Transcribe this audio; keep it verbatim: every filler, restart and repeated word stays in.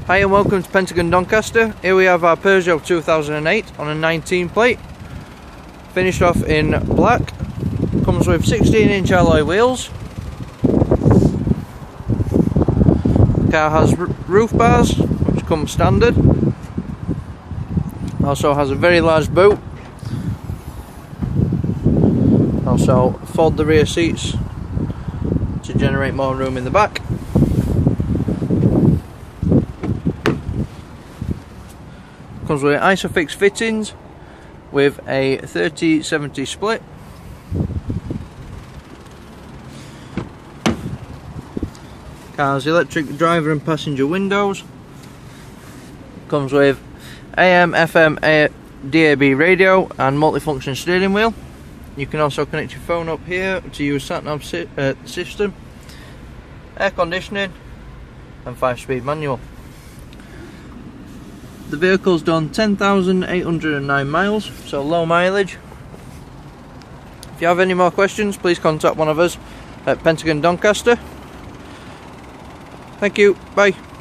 Hi and welcome to Pentagon Doncaster. Here we have our Peugeot two thousand eight on a nineteen plate, finished off in black. Comes with sixteen inch alloy wheels. The car has roof bars which come standard. Also has a very large boot. Also fold the rear seats to generate more room in the back. Comes with isofix fittings with a thirty seventy split. Car's electric driver and passenger windows. Comes with A M, F M, D A B radio and multifunction steering wheel. You can also connect your phone up here to use sat-nav si uh, system, air conditioning and five speed manual. The vehicle's done ten thousand eight hundred nine miles, so low mileage. If you have any more questions, please contact one of us at Pentagon Doncaster. Thank you, bye.